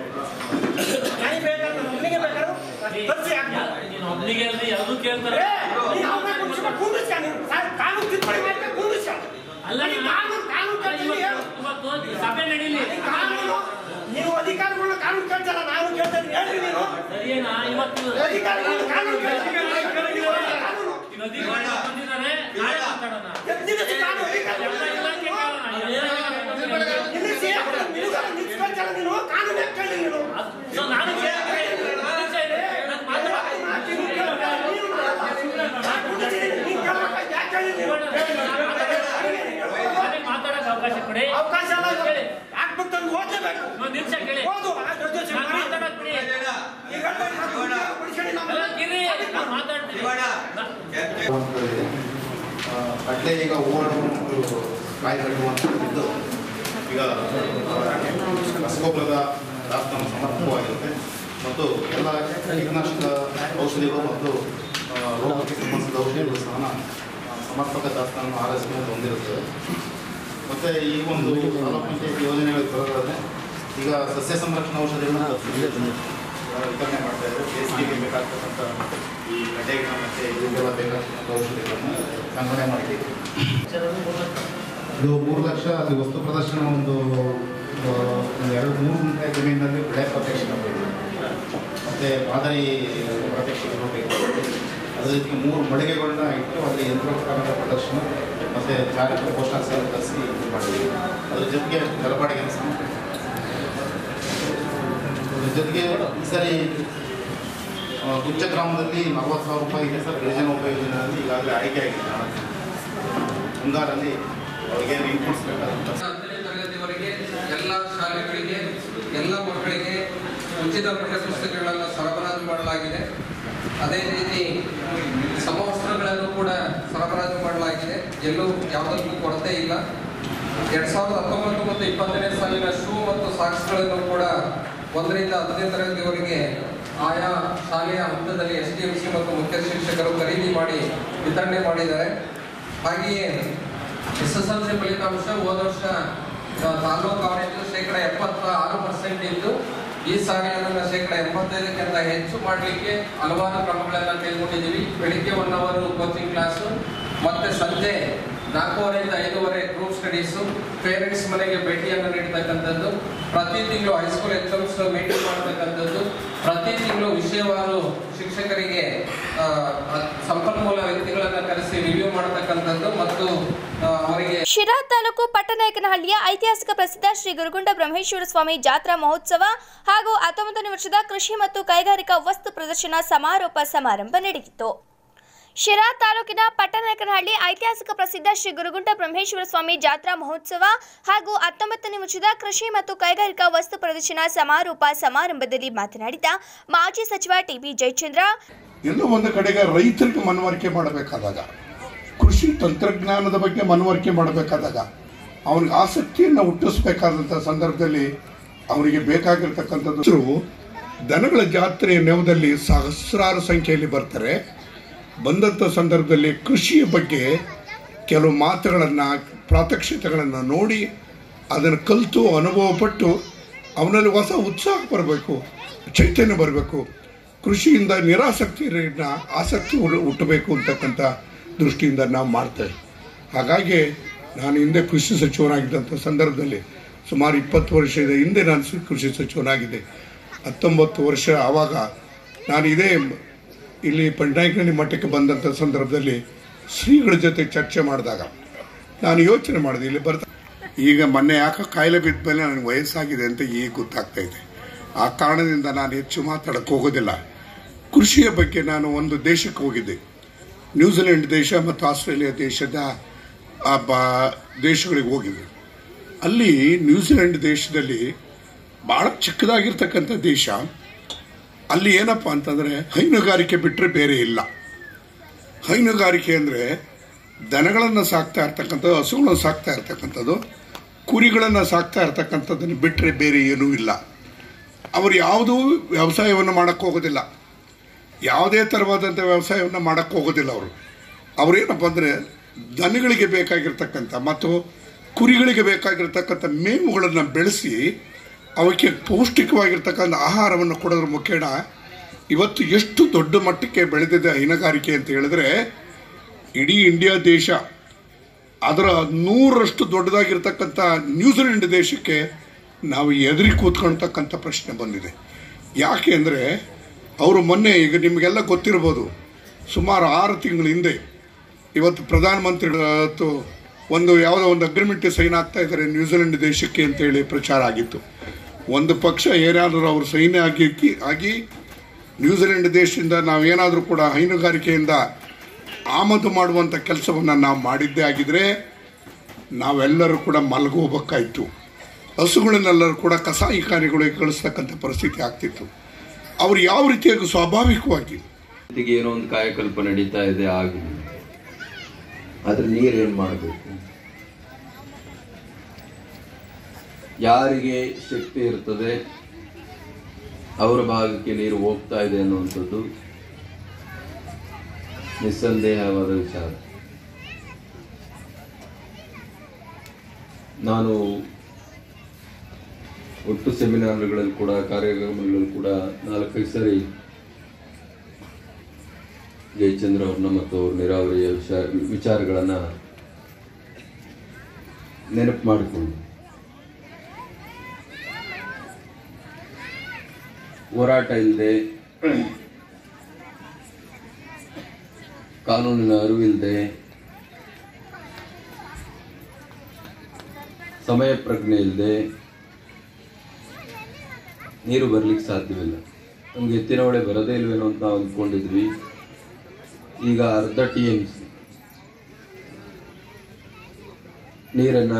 ನೀವು ಅಧಿಕಾರಿಗಳನ್ನ ಕಾನೂನು ಕೇಳ್ತಾರ, ನಾನು ಕೇಳ್ತಾ ಇದ್ದೀನಿ. ಹೇಳ್ರಿ ನೀವು ಅಧಿಕಾರಿಗಳನ್ನ ಕಾನೂನು ಅವಕಾಶ ಆಗ್ಬಿಟ್ಟು ಓದಲೇಬೇಕು. ಅಟ್ಲೇ ಈಗ ಓಡಾಡುವಂಥ ಕಾಯಿ ಕಟ್ಟುವಂಥದ್ದು ಈಗ ರಸಗೊಬ್ಬರದ ದಾಸ್ತಾನು ಸಮರ್ಪಕವಾಗಿರುತ್ತೆ ಮತ್ತು ಎಲ್ಲ ಕೀಟನಾಶಕ ಔಷಧಿಗಳು ಮತ್ತು ರೋಗಕ್ಕೆ ಸಂಬಂಧಿಸಿದ ಔಷಧಿಗಳು ಸಹ ಸಮರ್ಪಕ ದಾಸ್ತಾನು ಆರೈಕೆ ಹೊಂದಿರುತ್ತದೆ. ಮತ್ತು ಈ ಒಂದು ತಾಲೂಕು ಪಂಚಾಯತ್ ಯೋಜನೆಗಳಿಗೆ ಬರೋದಾದರೆ ಈಗ ಸಸ್ಯ ಸಂರಕ್ಷಣಾ ಔಷಧಿಗಳನ್ನು ವಿತರಣೆ ಮಾಡ್ತಾ ಇದ್ದಾರೆ. ಬೇಸಿಗೆಗೆ ಬೇಕಾಗ್ತಕ್ಕಂಥ ಈ ಗಡ್ಡೆಗೆ ಮತ್ತು ಇದಕ್ಕೆಲ್ಲ ಬೇಕಾಗ್ತಕ್ಕಂಥ ಔಷಧಿಗಳನ್ನು ಸಂಗ್ರಹಣೆ ಮಾಡಿದ್ದೀವಿ. ಇದು 3 ಲಕ್ಷ ಅದು ವಸ್ತು ಪ್ರದರ್ಶನ ಒಂದು 2-3 ಗುಂಟೆ ಜಮೀನಿನಲ್ಲಿ ಬೆಳೆ ಪ್ರತ್ಯಕ್ಷ ಬೇಕು, ಮತ್ತು ಮಾದರಿ ಪ್ರತ್ಯಕ್ಷಗಳು ಬೇಕು. ಅದೇ ರೀತಿ 3 ಮಳಿಗೆಗಳನ್ನ ಇಟ್ಟು ಅದರ ಯಂತ್ರೋಪಕರಣದ ಪ್ರದರ್ಶನ ಮತ್ತು ಚಾರಿತ್ರ ಪೋಷಕಾಂಶ ತರಿಸಿ ಮಾಡಿದ್ದೀವಿ. ಅದ್ರ ಜೊತೆಗೆ ಜಲಪಾಡಿಗೆ ಸಹ. ಅದ್ರ ಜೊತೆಗೆ ಈ ಸರಿ ಗುಂಚ ಗ್ರಾಮದಲ್ಲಿ 40,000 ರೂಪಾಯಿ ಇದೆ ಸರ್. ಗಿರಿಜನ ಉಪಯೋಜನೆಯಲ್ಲಿ ಈಗಾಗಲೇ ಆಯ್ಕೆ ಆಗಿದೆ. ಮುಂಗಾರಲ್ಲಿ ಅವರಿಗೆ ಇನ್ಪುಟ್ಸ್ ಬೇಕಾದಂಥ 10ನೇ ತರಗತಿವರೆಗೆ ಎಲ್ಲ ಶಾಲೆಗಳಿಗೆ ಎಲ್ಲ ಮಕ್ಕಳಿಗೆ ಉಚಿತ ಪಠ್ಯಪುಸ್ತಕಗಳನ್ನು ಸರಬರಾಜು ಮಾಡಲಾಗಿದೆ. ಅದೇ ರೀತಿ ಸಮವಸ್ತ್ರಗಳನ್ನು ಕೂಡ ಸರಬರಾಜು ಮಾಡಲಾಗಿದೆ. ಎಲ್ಲೂ ಯಾವುದಕ್ಕೂ ಕೊರತೆ ಇಲ್ಲ. 2019 ಮತ್ತು 2020ನೇ ಸಾಲಿನ ಶೂ ಮತ್ತು ಸಾಕ್ಸ್ಗಳನ್ನು ಕೂಡ 1ರಿಂದ 10ನೇ ತರಗತಿವರೆಗೆ ಆಯಾ ಶಾಲೆಯ ಹಂತದಲ್ಲಿ SDMC ಮತ್ತು ಮುಖ್ಯ ಶಿಕ್ಷಕರು ಖರೀದಿ ಮಾಡಿ ವಿತರಣೆ ಮಾಡಿದ್ದಾರೆ. ಹಾಗೆಯೇ SSLC ಫಲಿತಾಂಶ ಹೋದ ವರ್ಷ ತಾಲೂಕು ಅವರೇಜು 76% ಇದ್ದು ಈ ಸಾರಿ ಅದನ್ನು 85%ಕ್ಕಿಂತ ಹೆಚ್ಚು ಮಾಡಲಿಕ್ಕೆ ಹಲವಾರು ಕ್ರಮಗಳನ್ನು ಕೈಗೊಂಡಿದ್ದೀವಿ. ಬೆಳಿಗ್ಗೆ 1 ಅವರ್ ಕೋಚಿಂಗ್ ಕ್ಲಾಸು, ಮತ್ತೆ ಸಂಜೆ 4:30ರಿಂದ 5:30 ಗ್ರೂಪ್ ಸ್ಟಡೀಸು, ಪೇರೆಂಟ್ಸ್ ಮನೆಗೆ ಭೇಟಿಯನ್ನು ನೀಡತಕ್ಕಂಥದ್ದು, ಪ್ರತಿ ತಿಂಗಳು ಹೈಸ್ಕೂಲ್ ಎಕ್ಸಾಮ್ಸ್ ಮೀಟಿಂಗ್ ಮಾಡತಕ್ಕಂಥದ್ದು, ಪ್ರತಿ ತಿಂಗಳು ವಿಷಯವಾರು ಶಿಕ್ಷಕರಿಗೆ ಸಂಪನ್ಮೂಲ ವ್ಯಕ್ತಿಗಳನ್ನು ಕರೆಸಿ ರಿವ್ಯೂ ಮಾಡತಕ್ಕಂಥದ್ದು ಮತ್ತು ಅವರಿಗೆ. ಶಿರಾ ತಾಲೂಕು ಪಟ್ಟನಾಯಕನಹಳ್ಳಿಯ ಐತಿಹಾಸಿಕ ಪ್ರಸಿದ್ಧ ಶ್ರೀ ಗುರುಗುಂಡ ಬ್ರಹ್ಮೇಶ್ವರ ಸ್ವಾಮಿ ಜಾತ್ರಾ ಮಹೋತ್ಸವ ಹಾಗೂ 19ನೇ ವರ್ಷದ ಕೃಷಿ ಮತ್ತು ಕೈಗಾರಿಕಾ ವಸ್ತು ಪ್ರದರ್ಶನ ಸಮಾರೋಪ ಸಮಾರಂಭ ನಡೆಯಿತು. ಶಿರಾ ತಾಲೂಕಿನ ಪಟ್ಟನಾಯಕನಹಳ್ಳಿ ಐತಿಹಾಸಿಕ ಪ್ರಸಿದ್ಧ ಶ್ರೀ ಗುರುಗುಂಡ ಬ್ರಹ್ಮೇಶ್ವರ ಸ್ವಾಮಿ ಜಾತ್ರಾ ಮಹೋತ್ಸವ ಹಾಗೂ 19ನೇ ವರ್ಷದ ಕೃಷಿ ಮತ್ತು ಕೈಗಾರಿಕಾ ವಸ್ತು ಪ್ರದರ್ಶನ ಸಮಾರೋಪ ಸಮಾರಂಭದಲ್ಲಿ ಮಾತನಾಡಿದ ಮಾಜಿ ಸಚಿವ ಟಿಬಿ ಜಯಚಂದ್ರ, ಎಲ್ಲೋ ಒಂದು ಕಡೆಗೆ ರೈತರಿಗೆ ಮನವರಿಕೆ ಮಾಡಬೇಕಾದಾಗ, ಕೃಷಿ ತಂತ್ರಜ್ಞಾನದ ಬಗ್ಗೆ ಮನವರಿಕೆ ಮಾಡಬೇಕಾದಾಗ, ಅವನಿಗೆ ಆಸಕ್ತಿಯನ್ನು ಹುಟ್ಟಿಸಬೇಕಾದಂಥ ಸಂದರ್ಭದಲ್ಲಿ ಅವರಿಗೆ ಬೇಕಾಗಿರ್ತಕ್ಕಂಥದ್ದು ದನಗಳ ಜಾತ್ರೆಯ ನೆವದಲ್ಲಿ ಸಹಸ್ರಾರು ಸಂಖ್ಯೆಯಲ್ಲಿ ಬರ್ತಾರೆ. ಬಂದಂಥ ಸಂದರ್ಭದಲ್ಲಿ ಕೃಷಿಯ ಬಗ್ಗೆ ಕೆಲವು ಮಾತುಗಳನ್ನು, ಪ್ರಾತ್ಯಕ್ಷಿತೆಗಳನ್ನು ನೋಡಿ ಅದನ್ನು ಕಲಿತು ಅನುಭವ ಪಟ್ಟು ಅವನಲ್ಲಿ ಹೊಸ ಉತ್ಸಾಹ ಬರಬೇಕು, ಚೈತನ್ಯ ಬರಬೇಕು. ಕೃಷಿಯಿಂದ ನಿರಾಸಕ್ತಿಯಿಂದ ಆಸಕ್ತಿ ಹುಟ್ಟಬೇಕು ಅಂತಕ್ಕಂಥ ದೃಷ್ಟಿಯಿಂದ ನಾವು ಮಾಡ್ತೇವೆ. ಹಾಗಾಗಿ ನಾನು ಹಿಂದೆ ಕೃಷಿ ಸಚಿವನಾಗಿದ್ದಂಥ ಸಂದರ್ಭದಲ್ಲಿ ಸುಮಾರು 20 ವರ್ಷದ ಹಿಂದೆ ನಾನು ಕೃಷಿ ಸಚಿವನಾಗಿದ್ದೆ. 19 ವರ್ಷ ಆವಾಗ ನಾನು ಇದೇ ಇಲ್ಲಿ ಪಟ್ಟನಾಯಕನಹಳ್ಳಿ ಮಠಕ್ಕೆ ಬಂದಂಥ ಸಂದರ್ಭದಲ್ಲಿ ಶ್ರೀಗಳ ಜೊತೆ ಚರ್ಚೆ ಮಾಡಿದಾಗ ನಾನು ಯೋಚನೆ ಮಾಡಿದೆ, ಇಲ್ಲಿ ಬರ್ತಾ ಈಗ ಮೊನ್ನೆ ಯಾಕೆ ಕಾಯಿಲೆ ಬಿದ್ದ ಮೇಲೆ ನನಗೆ ವಯಸ್ಸಾಗಿದೆ ಅಂತ ಈಗ ಗೊತ್ತಾಗ್ತಾ ಇದೆ. ಆ ಕಾರಣದಿಂದ ನಾನು ಹೆಚ್ಚು ಮಾತಾಡಕ್ಕೆ ಹೋಗೋದಿಲ್ಲ. ಕೃಷಿಯ ಬಗ್ಗೆ ನಾನು ಒಂದು ದೇಶಕ್ಕೆ ಹೋಗಿದ್ದೆ, ನ್ಯೂಜಿಲೆಂಡ್ ದೇಶ ಮತ್ತು ಆಸ್ಟ್ರೇಲಿಯಾ ದೇಶದ ದೇಶಗಳಿಗೆ ಹೋಗಿದ್ದೆ. ಅಲ್ಲಿ ನ್ಯೂಜಿಲೆಂಡ್ ದೇಶದಲ್ಲಿ ಬಹಳ ಚಿಕ್ಕದಾಗಿರ್ತಕ್ಕಂಥ ದೇಶ. ಅಲ್ಲಿ ಏನಪ್ಪ ಅಂತಂದರೆ ಹೈನುಗಾರಿಕೆ ಬಿಟ್ಟರೆ ಬೇರೆ ಇಲ್ಲ. ಹೈನುಗಾರಿಕೆ ಅಂದರೆ ದನಗಳನ್ನು ಸಾಕ್ತಾ ಇರ್ತಕ್ಕಂಥದ್ದು, ಹಸುಗಳನ್ನು ಸಾಕ್ತಾ ಇರ್ತಕ್ಕಂಥದ್ದು, ಕುರಿಗಳನ್ನು ಸಾಕ್ತಾ ಇರ್ತಕ್ಕಂಥದ್ದನ್ನು ಬಿಟ್ಟರೆ ಬೇರೆ ಏನೂ ಇಲ್ಲ. ಅವರು ಯಾವುದೂ ವ್ಯವಸಾಯವನ್ನು ಮಾಡೋಕ್ಕೆ ಹೋಗೋದಿಲ್ಲ, ಯಾವುದೇ ಥರವಾದಂಥ ವ್ಯವಸಾಯವನ್ನು ಮಾಡೋಕ್ಕೆ ಹೋಗೋದಿಲ್ಲ. ಅವರೇನಪ್ಪ ಅಂದರೆ ದನಗಳಿಗೆ ಬೇಕಾಗಿರ್ತಕ್ಕಂಥ ಮತ್ತು ಕುರಿಗಳಿಗೆ ಬೇಕಾಗಿರ್ತಕ್ಕಂಥ ಮೇವುಗಳನ್ನು ಬೆಳೆಸಿ ಅವಕ್ಕೆ ಪೌಷ್ಟಿಕವಾಗಿರ್ತಕ್ಕಂಥ ಆಹಾರವನ್ನು ಕೊಡೋದ್ರ ಮುಖೇನ ಇವತ್ತು ಎಷ್ಟು ದೊಡ್ಡ ಮಟ್ಟಕ್ಕೆ ಬೆಳೆದಿದೆ ಹೈನುಗಾರಿಕೆ ಅಂತ ಹೇಳಿದ್ರೆ, ಇಡೀ ಇಂಡಿಯಾ ದೇಶ ಅದರ 100ರಷ್ಟು ದೊಡ್ಡದಾಗಿರ್ತಕ್ಕಂಥ ನ್ಯೂಜಿಲೆಂಡ್ ದೇಶಕ್ಕೆ ನಾವು ಎದುರಿ ಕೂತ್ಕೊಳ್ತಕ್ಕಂಥ ಪ್ರಶ್ನೆ ಬಂದಿದೆ. ಯಾಕೆ ಅಂದರೆ ಅವರು ಮೊನ್ನೆ, ಈಗ ನಿಮಗೆಲ್ಲ ಗೊತ್ತಿರ್ಬೋದು, ಸುಮಾರು 6 ತಿಂಗಳ ಹಿಂದೆ ಇವತ್ತು ಪ್ರಧಾನಮಂತ್ರಿಗಳು ಯಾವುದೋ ಒಂದು ಅಗ್ರಿಮೆಂಟ್ ಸೈನ್ ಆಗ್ತಾ ಇದ್ದಾರೆ ನ್ಯೂಜಿಲೆಂಡ್ ದೇಶಕ್ಕೆ ಅಂತೇಳಿ ಪ್ರಚಾರ ಆಗಿತ್ತು. ಒಂದು ಪಕ್ಷ ಏನಾದರೂ ಅವರು ಸೈನ್ ಆಗಿ ನ್ಯೂಜಿಲೆಂಡ್ ದೇಶದಿಂದ ನಾವೇನಾದರೂ ಕೂಡ ಹೈನುಗಾರಿಕೆಯಿಂದ ಆಮದು ಮಾಡುವಂಥ ಕೆಲಸವನ್ನು ನಾವು ಮಾಡಿದ್ದೇ ಆಗಿದ್ರೆ ನಾವೆಲ್ಲರೂ ಕೂಡ ಮಲಗೋಬೇಕಾಯಿತು. ಹಸುಗಳನ್ನೆಲ್ಲರೂ ಕೂಡ ಕಸಾಯಿಖಾನೆಗಳಿಗೆ ಕಳಿಸ್ತಕ್ಕಂಥ ಪರಿಸ್ಥಿತಿ ಆಗ್ತಿತ್ತು. ಅವರು ಯಾವ ರೀತಿಯಾಗಿ ಸ್ವಾಭಾವಿಕವಾಗಿ ಏನೋ ಒಂದು ಕಾಯಕಲ್ಪ ನಡೀತಾ ಇದೆ ಆಗಿದೆ, ಆದ್ರೆ ನೀರೇನು ಮಾಡಬೇಕು? ಯಾರಿಗೆ ಶಕ್ತಿ ಇರ್ತದೆ ಅವರ ಭಾಗಕ್ಕೆ ನೀರು ಹೋಗ್ತಾ ಇದೆ ಅನ್ನುವಂಥದ್ದು ನಿಸ್ಸಂದೇಹವಾದ ವಿಚಾರ. ನಾನು ಒಟ್ಟು ಸೆಮಿನಾರ್ಗಳಲ್ಲಿ ಕೂಡ ಕಾರ್ಯಕ್ರಮಗಳಲ್ಲಿ ಕೂಡ 4-5 ಸರಿ ಜಯಚಂದ್ರ ಅವ್ರನ್ನ ಮತ್ತು ಅವ್ರ ನೀರಾವರಿಯ ವಿಚಾರಗಳನ್ನು ನೆನಪು ಮಾಡಿಕೊಂಡು ಹೋರಾಟ ಇಲ್ಲದೆ, ಕಾನೂನಿನ ಅರಿವಿಲ್ಲದೆ, ಸಮಯ ಪ್ರಜ್ಞೆ ಇಲ್ಲದೆ ನೀರು ಬರ್ಲಿಕ್ಕೆ ಸಾಧ್ಯವಿಲ್ಲ. ನಮ್ಗೆ ಎತ್ತಿನ ಹೊಳೆ ಬರದೇ ಇಲ್ವೇನೋ ಅಂತ ನಾವು ಅಂದ್ಕೊಂಡಿದ್ವಿ. ಈಗ ಅರ್ಧ TMC ನೀರನ್ನ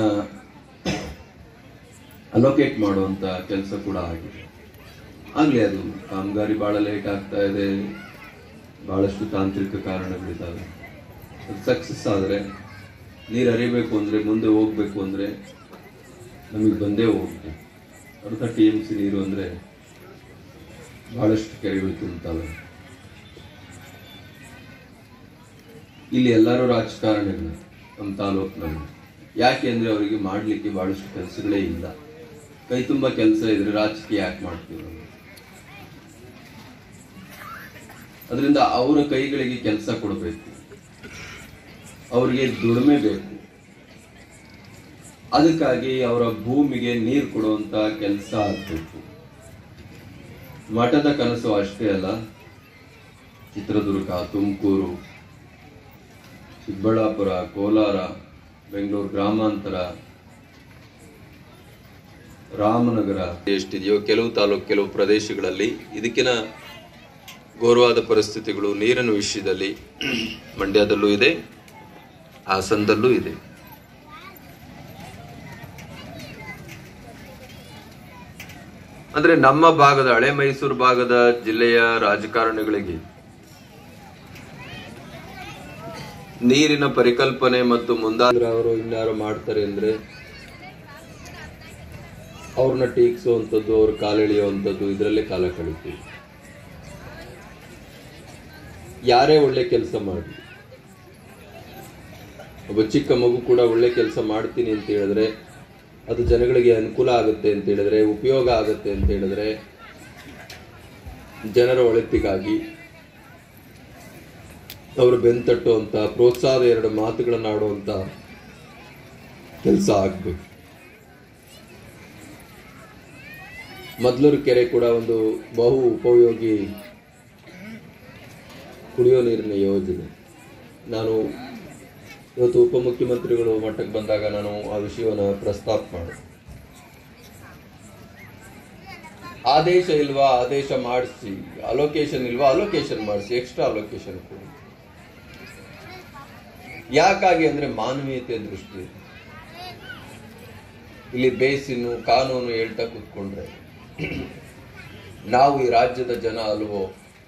ಅಲೋಕೇಟ್ ಮಾಡುವಂತ ಕೆಲಸ ಕೂಡ ಆಗಿದೆ. ಆಗ್ಲಿ, ಅದು ಕಾಮಗಾರಿ ಬಹಳ ಲೇಟ್ ಆಗ್ತಾ ಇದೆ, ಬಹಳಷ್ಟು ತಾಂತ್ರಿಕ ಕಾರಣಗಳಿದ್ದಾವೆ. ಅದು ಸಕ್ಸಸ್ ಆದರೆ ನೀರು ಹರಿಬೇಕು ಅಂದರೆ, ಮುಂದೆ ಹೋಗ್ಬೇಕು ಅಂದರೆ ನಮಗೆ ಬಂದೇ ಹೋಗುತ್ತೆ. ಅರ್ಧ TMC ನೀರು ಅಂದರೆ ಬಹಳಷ್ಟು ಕೆರೆಗಳು ತುಂಬುತ್ತವೆ. ಇಲ್ಲಿ ಎಲ್ಲರೂ ರಾಜಕಾರಣಿಗಳು ನಮ್ಮ ತಾಲೂಕಿನಲ್ಲಿ. ಯಾಕೆ ಅಂದರೆ ಅವರಿಗೆ ಮಾಡಲಿಕ್ಕೆ ಬಹಳಷ್ಟು ಕೆಲಸಗಳೇ ಇಲ್ಲ. ಕೈ ತುಂಬ ಕೆಲಸ ಇದ್ರೆ ರಾಜಕೀಯ ಯಾಕೆ ಮಾಡ್ತೀವಿ ನಾವು? ಅದರಿಂದ ಅವರ ಕೈಗಳಿಗೆ ಕೆಲಸ ಕೊಡಬೇಕು, ಅವರಿಗೆ ದುಡಿಮೆ ಬೇಕು. ಅದಕ್ಕಾಗಿ ಅವರ ಭೂಮಿಗೆ ನೀರು ಕೊಡುವಂತ ಕೆಲಸ ಆಗಬೇಕು. ಮಠದ ಕನಸು ಅಷ್ಟೇ ಅಲ್ಲ, ಚಿತ್ರದುರ್ಗ, ತುಮಕೂರು, ಚಿಕ್ಕಬಳ್ಳಾಪುರ, ಕೋಲಾರ, ಬೆಂಗಳೂರು ಗ್ರಾಮಾಂತರ, ರಾಮನಗರ ಎಷ್ಟಿದೆಯೋ ಕೆಲವು ತಾಲೂಕು, ಕೆಲವು ಪ್ರದೇಶಗಳಲ್ಲಿ ಇದಕ್ಕಿನ ಘೋರವಾದ ಪರಿಸ್ಥಿತಿಗಳು ನೀರಿನ ವಿಷಯದಲ್ಲಿ ಮಂಡ್ಯದಲ್ಲೂ ಇದೆ, ಹಾಸನದಲ್ಲೂ ಇದೆ. ಅಂದ್ರೆ ನಮ್ಮ ಭಾಗದ, ಹಳೆ ಮೈಸೂರು ಭಾಗದ ಜಿಲ್ಲೆಯ ರಾಜಕಾರಣಿಗಳಿಗೆ ನೀರಿನ ಪರಿಕಲ್ಪನೆ ಮತ್ತು ಮುಂದಾದ್ರೆ ಅವರು ಇನ್ನಾರು ಮಾಡ್ತಾರೆ ಅಂದ್ರೆ ಅವ್ರನ್ನ ಟೀಕಿಸುವಂಥದ್ದು, ಅವ್ರ ಕಾಲೆಳೆಯುವಂಥದ್ದು, ಇದರಲ್ಲೇ ಕಾಲ ಕಳೀತೀವಿ. ಯಾರೇ ಒಳ್ಳೆ ಕೆಲಸ ಮಾಡಿ, ಒಬ್ಬ ಚಿಕ್ಕ ಮಗು ಕೂಡ ಒಳ್ಳೆ ಕೆಲಸ ಮಾಡ್ತೀನಿ ಅಂತ ಹೇಳಿದ್ರೆ, ಅದು ಜನಗಳಿಗೆ ಅನುಕೂಲ ಆಗುತ್ತೆ ಅಂತ ಹೇಳಿದ್ರೆ, ಉಪಯೋಗ ಆಗುತ್ತೆ ಅಂತ ಹೇಳಿದ್ರೆ, ಜನರ ಒಳಿತಿಗಾಗಿ ಅವರು ಬೆಂತಟ್ಟುವಂತ, ಪ್ರೋತ್ಸಾಹದ 2 ಮಾತುಗಳನ್ನು ಆಡುವಂತ ಕೆಲಸ ಆಗ್ಬೇಕು. ಮದ್ಲೂರು ಕೆರೆ ಕೂಡ ಒಂದು ಬಹು ಉಪಯೋಗಿ ಕುಡಿಯೋ ನೀರಿನ ಯೋಜನೆ. ನಾನು ಇವತ್ತು ಉಪಮುಖ್ಯಮಂತ್ರಿಗಳು ಮಟ್ಟಕ್ಕೆ ಬಂದಾಗ ನಾನು ಆ ವಿಷಯವನ್ನು ಪ್ರಸ್ತಾಪ ಮಾಡಿದೆ. ಆದೇಶ ಇಲ್ವಾ, ಆದೇಶ ಮಾಡಿಸಿ. ಅಲೋಕೇಶನ್ ಇಲ್ವಾ, ಅಲೋಕೇಶನ್ ಮಾಡಿಸಿ, ಎಕ್ಸ್ಟ್ರಾ ಅಲೋಕೇಶನ್ ಕೊಡಿ. ಯಾಕಾಗಿ ಅಂದ್ರೆ ಮಾನವೀಯತೆ ದೃಷ್ಟಿ. ಇಲ್ಲಿ ಬೇಸಿನು ಕಾನೂನು ಹೇಳ್ತಾ ಕೂತ್ಕೊಂಡ್ರೆ ನಾವು ಈ ರಾಜ್ಯದ ಜನ ಅಲ್ವೋ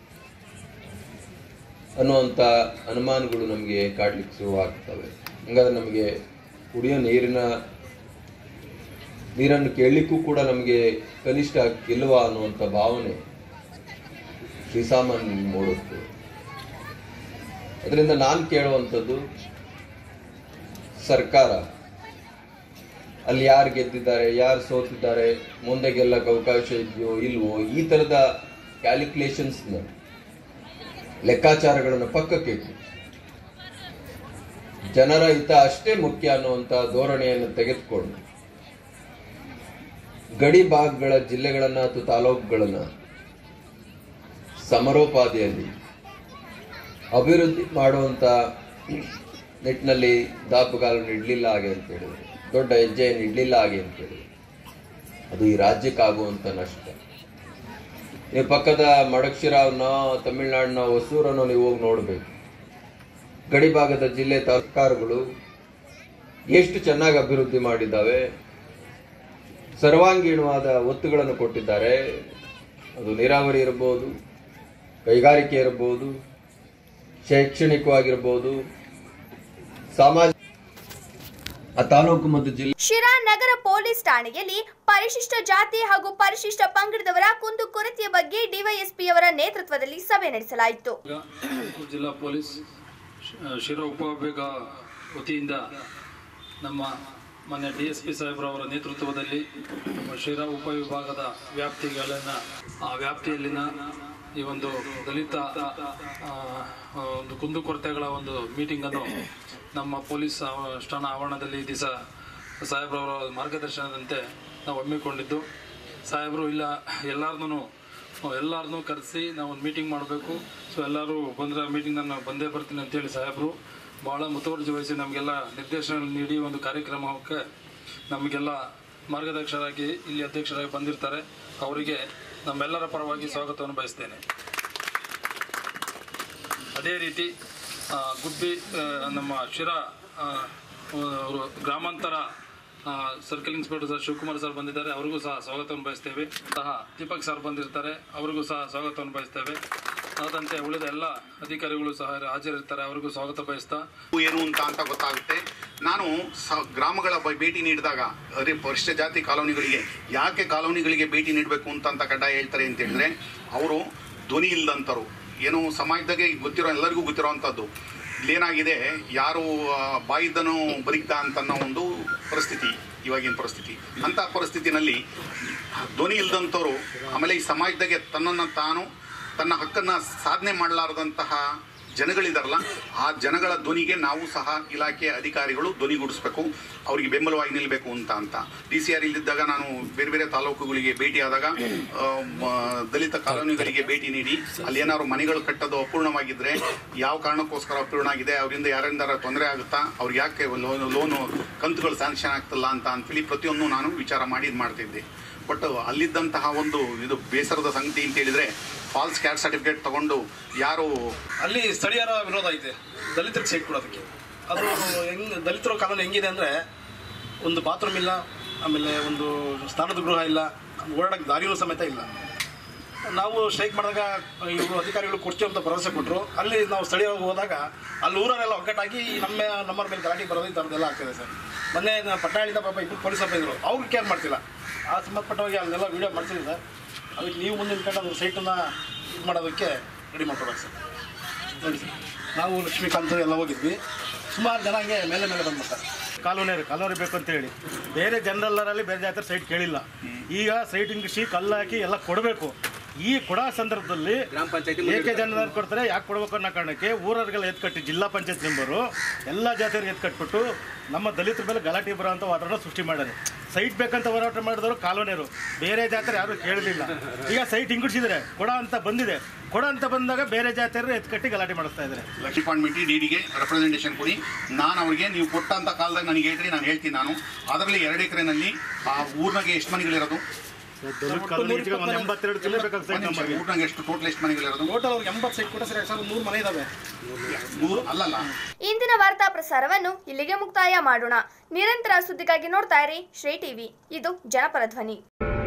ಅನ್ನುವಂಥ ಅನುಮಾನಗಳು ನಮಗೆ ಕಾಡ್ಲಿಕ್ಕೆ ಶುರುವಾಗ್ತವೆ. ಹಂಗಾದ್ರೆ ನಮಗೆ ಕುಡಿಯೋ ನೀರನ್ನು ಕೇಳಲಿಕ್ಕೂ ಕೂಡ ನಮಗೆ ಕನಿಷ್ಠ ಇಲ್ವಾ ಅನ್ನುವಂಥ ಭಾವನೆ ಶ್ರೀಸಾಮಾನ್ಯ ಮೂಡುತ್ತೆ. ಅದರಿಂದ ನಾನು ಕೇಳುವಂಥದ್ದು, ಸರ್ಕಾರ ಅಲ್ಲಿ ಯಾರು ಗೆದ್ದಿದ್ದಾರೆ, ಯಾರು ಸೋತಿದ್ದಾರೆ, ಮುಂದೆ ಗೆಲ್ಲಕ್ಕೆ ಅವಕಾಶ ಇದೆಯೋ ಇಲ್ವೋ, ಈ ಥರದ ಕ್ಯಾಲ್ಕುಲೇಷನ್ಸ್ನ ಲೆಕ್ಕಾಚಾರಗಳನ್ನು ಪಕ್ಕಕ್ಕೆ ಇಟ್ಟು ಜನರ ಹಿತ ಅಷ್ಟೇ ಮುಖ್ಯ ಅನ್ನುವಂಥ ಧೋರಣೆಯನ್ನು ತೆಗೆದುಕೊಂಡು ಗಡಿ ಭಾಗಗಳ ಜಿಲ್ಲೆಗಳನ್ನು ಅಥವಾ ತಾಲೂಕುಗಳನ್ನು ಸಮರೋಪಾದಿಯಲ್ಲಿ ಅಭಿವೃದ್ಧಿ ಮಾಡುವಂಥ ನಿಟ್ಟಿನಲ್ಲಿ ದಾಪುಗಾಲನ್ನು ಇಡಲಿಲ್ಲ ಹಾಗೆ ಅಂತ ಹೇಳಿದ್ರು, ದೊಡ್ಡ ಹೆಜ್ಜೆಯನ್ನು ಇಡಲಿಲ್ಲ ಹಾಗೆ ಅಂತ ಹೇಳಿದ್ರು, ಅದು ಈ ರಾಜ್ಯಕ್ಕಾಗುವಂಥ ನಷ್ಟ. ನೀವು ಪಕ್ಕದ ಮಡಕ್ಷಿರಾವ್ನ, ತಮಿಳುನಾಡಿನ ಹೊಸೂರನ್ನು ನೀವು ಹೋಗಿ ನೋಡಬೇಕು. ಗಡಿ ಭಾಗದ ಜಿಲ್ಲೆ ಸರ್ಕಾರಗಳು ಎಷ್ಟು ಚೆನ್ನಾಗಿ ಅಭಿವೃದ್ಧಿ ಮಾಡಿದ್ದಾವೆ, ಸರ್ವಾಂಗೀಣವಾದ ಒತ್ತುಗಳನ್ನು ಕೊಟ್ಟಿದ್ದಾರೆ. ಅದು ನೀರಾವರಿ ಇರಬಹುದು, ಕೈಗಾರಿಕೆ ಇರಬಹುದು, ಶೈಕ್ಷಣಿಕವಾಗಿರ್ಬೋದು, ಸಾಮಾಜಿಕ ತಾಲೂಕು ಮತ್ತು ಜಿಲ್ಲೆ. ಶಿರಾ ನಗರ ಪೊಲೀಸ್ ಠಾಣೆಯಲ್ಲಿ ಪರಿಶಿಷ್ಟ ಜಾತಿ ಹಾಗೂ ಪರಿಶಿಷ್ಟ ಪಂಗಡದವರ ಕುಂದುಕೊರತೆಯ ಬಗ್ಗೆ ಡಿವೈಎಸ್ಪಿಯವರ ನೇತೃತ್ವದಲ್ಲಿ ಸಭೆ ನಡೆಸಲಾಯಿತು. ಜಿಲ್ಲಾ ಪೊಲೀಸ್ ಶಿರಾ ಉಪವಿಭಾಗ ವತಿಯಿಂದ ನಮ್ಮ ಮಾನ್ಯ ಡಿಎಸ್ಪಿ ಸಾಹೇಬ್ರವರ ನೇತೃತ್ವದಲ್ಲಿ ಶಿರಾ ಉಪವಿಭಾಗದ ವ್ಯಾಪ್ತಿಯಲ್ಲಿನ ಈ ಒಂದು ದಲಿತ ಒಂದು ಕುಂದುಕೊರತೆಗಳ ಒಂದು ಮೀಟಿಂಗನ್ನು ನಮ್ಮ ಪೊಲೀಸ್ ಠಾಣಾ ಆವರಣದಲ್ಲಿ ದಿವಸ ಸಾಹೇಬ್ರವರ ಮಾರ್ಗದರ್ಶನದಂತೆ ನಾವು ಹಮ್ಮಿಕೊಂಡಿದ್ದು, ಸಾಹೇಬರು ಇಲ್ಲ ಎಲ್ಲರನ್ನೂ ಕರೆಸಿ ನಾವು ಒಂದು ಮೀಟಿಂಗ್ ಮಾಡಬೇಕು, ಸೊ ಎಲ್ಲರೂ ಬಂದರೆ ಮೀಟಿಂಗ್ ನಾನು ಬಂದೇ ಬರ್ತೀನಿ ಅಂತೇಳಿ ಸಾಹೇಬರು ಭಾಳ ಮುತುವರ್ಜಿ ವಹಿಸಿ ನಮಗೆಲ್ಲ ನಿರ್ದೇಶನ ನೀಡಿ ಒಂದು ಕಾರ್ಯಕ್ರಮಕ್ಕೆ ನಮಗೆಲ್ಲ ಮಾರ್ಗದರ್ಶಕರಾಗಿ ಇಲ್ಲಿ ಅಧ್ಯಕ್ಷರಾಗಿ ಬಂದಿರ್ತಾರೆ. ಅವರಿಗೆ ನಮ್ಮೆಲ್ಲರ ಪರವಾಗಿ ಸ್ವಾಗತವನ್ನು ಬಯಸ್ತೇನೆ. ಅದೇ ರೀತಿ ಗುಬ್ಬಿ ನಮ್ಮ ಶಿರಾ ಗ್ರಾಮಾಂತರ circle inspector sir Shivakumar sir ಬಂದಿದ್ದಾರೆ, ಅವರಿಗೂ ಸಹ ಸ್ವಾಗತವನ್ನು ಬಯಸ್ತೇವೆ. ದೀಪಕ್ ಸರ್ ಬಂದಿರ್ತಾರೆ, ಅವರಿಗೂ ಸಹ ಸ್ವಾಗತವನ್ನು ಬಯಸ್ತೇವೆ. ಆದಂತೆ ಉಳಿದ ಎಲ್ಲ ಅಧಿಕಾರಿಗಳು ಸಹ ಹಾಜರಿರ್ತಾರೆ, ಅವರಿಗೂ ಸ್ವಾಗತ ಬಯಸ್ತಾ ಏನು ಅಂತ ಗೊತ್ತಾಗುತ್ತೆ. ನಾನು ಗ್ರಾಮಗಳ ಭೇಟಿ ನೀಡಿದಾಗ ಅದೇ ಪರಿಶಿಷ್ಟ ಜಾತಿ ಕಾಲೋನಿಗಳಿಗೆ ಯಾಕೆ ಕಾಲೋನಿಗಳಿಗೆ ಭೇಟಿ ನೀಡಬೇಕು ಅಂತ ಕಡ್ಡಾಯ ಹೇಳ್ತಾರೆ ಅಂತ ಹೇಳಿದ್ರೆ, ಅವರು ಧ್ವನಿ ಇಲ್ಲದಂಥವ್ರು, ಏನು ಸಮಾಜದಾಗೆ ಗೊತ್ತಿರೋ ಎಲ್ಲರಿಗೂ ಗೊತ್ತಿರೋ ಅಂಥದ್ದು. ಇಲ್ಲೇನಾಗಿದೆ, ಯಾರು ಬಾಯಿದ್ದನು ಬರಿಗ್ದ ಅಂತನ್ನೋ ಒಂದು ಪರಿಸ್ಥಿತಿ ಇವಾಗಿನ ಪರಿಸ್ಥಿತಿ. ಅಂಥ ಪರಿಸ್ಥಿತಿನಲ್ಲಿ ಧ್ವನಿ ಇಲ್ಲದಂಥವ್ರು, ಆಮೇಲೆ ಈ ಸಮಾಜದಾಗೆ ತನ್ನ ಹಕ್ಕನ್ನು ಸಾಧನೆ ಮಾಡಲಾರದಂತಹ ಜನಗಳಿದಾರಲ್ಲ, ಆ ಜನಗಳ ಧ್ವನಿಗೆ ನಾವು ಸಹ ಇಲಾಖೆ ಅಧಿಕಾರಿಗಳು ಧ್ವನಿಗೂಡಿಸ್ಬೇಕು, ಅವರಿಗೆ ಬೆಂಬಲವಾಗಿ ನಿಲ್ಲಬೇಕು ಅಂತ DCR ಇಲ್ಲಿದ್ದಾಗ ನಾನು ಬೇರೆ ಬೇರೆ ತಾಲೂಕುಗಳಿಗೆ ಭೇಟಿಯಾದಾಗ ದಲಿತ ಕಾಲೋನಿಗಳಿಗೆ ಭೇಟಿ ನೀಡಿ ಅಲ್ಲಿ ಏನಾದ್ರು ಮನೆಗಳು ಕಟ್ಟೋದು ಅಪೂರ್ಣವಾಗಿದ್ದರೆ, ಯಾವ ಕಾರಣಕ್ಕೋಸ್ಕರ ಅಪೂರ್ಣ ಆಗಿದೆ, ಅವರಿಂದ ಯಾರಿಂದಾರ ತೊಂದರೆ ಆಗುತ್ತಾ, ಅವ್ರಿಗೆ ಯಾಕೆ ಲೋನು ಕಂತುಗಳು ಸ್ಯಾಂಕ್ಷನ್ ಆಗ್ತಿಲ್ಲ ಅಂತೇಳಿ ಪ್ರತಿಯೊಂದು ನಾನು ವಿಚಾರ ಮಾಡಿ ಮಾಡ್ತಿದ್ದೆ. ಬಟ್ ಅಲ್ಲಿದ್ದಂತಹ ಒಂದು ಇದು ಬೇಸರದ ಸಂಗತಿ ಅಂತ ಹೇಳಿದರೆ, ಫಾಲ್ಸ್ ಕ್ಯಾಸ್ಟ್ ಸರ್ಟಿಫಿಕೇಟ್ ತಗೊಂಡು ಯಾರು ಅಲ್ಲಿ ಸ್ಥಳೀಯರ ವಿರೋಧ ಐತೆ ದಲಿತರಿಗೆ ಸೈಟ್ ಕೊಡೋದಕ್ಕೆ. ಅದು ದಲಿತರ ಕಾನೂನು ಹೆಂಗಿದೆ ಅಂದರೆ, ಒಂದು ಬಾತ್ರೂಮ್ ಇಲ್ಲ, ಆಮೇಲೆ ಒಂದು ಸ್ನಾನದ ಗೃಹ ಇಲ್ಲ, ಓಡಾಡೋಕ್ಕೆ ದಾರಿಯೂ ಸಮೇತ ಇಲ್ಲ. ನಾವು ಸ್ಟ್ರೈಕ್ ಮಾಡಿದಾಗ ಇವರು ಅಧಿಕಾರಿಗಳು ಕೊಡ್ತೀವಿ ಅಂತ ಭರವಸೆ ಕೊಟ್ಟರು. ಅಲ್ಲಿ ನಾವು ಸ್ಥಳೀಯವಾಗಿ ಹೋದಾಗ ಅಲ್ಲಿ ಊರನ್ನೆಲ್ಲ ಒಗ್ಗಟ್ಟಾಗಿ ನಮ್ಮರ ಮೇಲೆ ಗಲಾಟೆ ಬರೋದು ಈ ಥರದ್ದೆಲ್ಲ ಆಗ್ತಿದೆ ಸರ್. ಮೊನ್ನೆ ಪಟ್ಟಾಳಿಂದ ಪಾಪ ಇಬ್ಬರು ಪೊಲೀಸ್ ಇದ್ದರು, ಅವ್ರು ಕೇರ್ ಮಾಡ್ತಿಲ್ಲ. ಆ ಸಂಬಂಧಪಟ್ಟವಾಗಿ ಅಲ್ಲೆಲ್ಲ ವೀಡಿಯೋ ಮಾಡ್ತಿದ್ದೆ ಸರ್. ಅದಕ್ಕೆ ನೀವು ಮುಂದಿನ ಕಂಡು ಅದ್ರ ಸೈಟನ್ನು ಇದು ಮಾಡೋದಕ್ಕೆ ರೆಡಿ ಮಾಡ್ಕೊಬೇಕು ಸರ್. ನೋಡಿ ಸರ್, ನಾವು ಲಕ್ಷ್ಮೀಕಾಂತ್ ಎಲ್ಲ ಹೋಗಿದ್ವಿ, ಸುಮಾರು ಜನ ಹಂಗೆ ಮೇಲೆ ಬಂದ್ಬಿಡ್ತಾರೆ. ಕಾಲೋನಿ ಬೇಕು ಅಂತ ಹೇಳಿ ಬೇರೆ ಜನರಲ್ಲರಲ್ಲಿ ಬೇರೆ ಜಾತ್ರೆ ಸೈಟ್ ಕೇಳಿಲ್ಲ. ಈಗ ಸೈಟ್ ಇಂಗಿಸಿ ಕಲ್ಲು ಹಾಕಿ ಎಲ್ಲ ಕೊಡಬೇಕು. ಈ ಕೊಡೋ ಸಂದರ್ಭದಲ್ಲಿ ಏಕೆ ಜನರು ಕೊಡ್ತಾರೆ, ಯಾಕೆ ಕೊಡಬೇಕು ಅನ್ನೋ ಕಾರಣಕ್ಕೆ ಊರವ್ರಿಗೆಲ್ಲ ಎತ್ಕಟ್ಟಿ ಜಿಲ್ಲಾ ಪಂಚಾಯತ್ ಮೆಂಬರು ಎಲ್ಲ ಜಾತಿಯವ್ರಿಗೆ ಎತ್ಕಟ್ಬಿಟ್ಟು ನಮ್ಮ ದಲಿತರ ಮೇಲೆ ಗಲಾಟೆ ಬರೋ ಅಂತ ವಾತಾವರಣ ಸೃಷ್ಟಿ ಮಾಡ್ಯಾರೆ. ಸೈಟ್ ಬೇಕಂತ ಹೋರಾಟ ಮಾಡಿದವರು ಕಾಲೋನಿಯರು, ಬೇರೆ ಜಾತ್ರೆ ಯಾರು ಕೇಳಲಿಲ್ಲ. ಈಗ ಸೈಟ್ ಹಿಂಗುಡ್ಸಿದ್ರೆ ಕೊಡೋ ಅಂತ ಬಂದಿದೆ, ಕೊಡೋ ಅಂತ ಬಂದಾಗ ಬೇರೆ ಜಾತಿಯವರು ಎತ್ಕಟ್ಟಿ ಗಲಾಟೆ ಮಾಡಿಸ್ತಾ ಇದ್ದಾರೆ. ಲಕ್ಷ್ಮೀ ಪಾಂಡ್ಮಿಟಿ ಡಿಡಿಗೆ ರೆಪ್ರೆಸೆಂಟೇಷನ್ ಕೊಡಿ, ನಾನು ಅವ್ರಿಗೆ ನೀವು ಕೊಟ್ಟಂಥ ಕಾಲದಾಗ ನನಗೆ ಹೇಳ್ರಿ, ನಾನು ಹೇಳ್ತೀನಿ. ನಾನು ಅದರಲ್ಲಿ 2 ಎಕರೆನಲ್ಲಿ ಆ ಊರಿನಾಗೆ ಎಷ್ಟು ಮನೆಗಳಿರೋದು, ಊರಿನಾಗೆ ಎಷ್ಟು ಟೋಟಲ್ ಎಷ್ಟು ಮನೆಗಳಿರೋದು? ಟೋಟಲ್ ಅವ್ರಿಗೆ 80 ಸೈಟ್ ಕೊಟ್ಟರೆ ಸರ್ 100 ಮನೆ ಇದಾವೆ. 100 ಅಲ್ಲಲ್ಲ. ಇಂದಿನ ವಾರ್ತಾ ಪ್ರಸಾರವನ್ನು ಇಲ್ಲಿಗೆ ಮುಕ್ತಾಯ ಮಾಡೋಣ. ನಿರಂತರ ಸುದ್ದಿಗಾಗಿ ನೋಡ್ತಾ ಇರಿ ಶ್ರೀ ಟಿವಿ, ಇದು ಜನಪರ ಧ್ವನಿ.